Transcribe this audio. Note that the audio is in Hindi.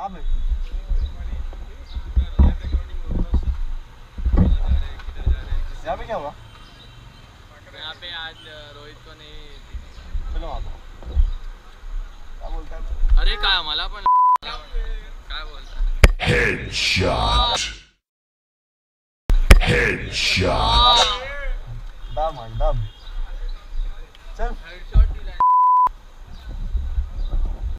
कहाँ पे? यहाँ पे क्या हुआ? यहाँ पे आज रोहित को नहीं चलो वहाँ पे। क्या बोलता है? अरे काय मला पण काय बोलता Headshot. Headshot. दम चल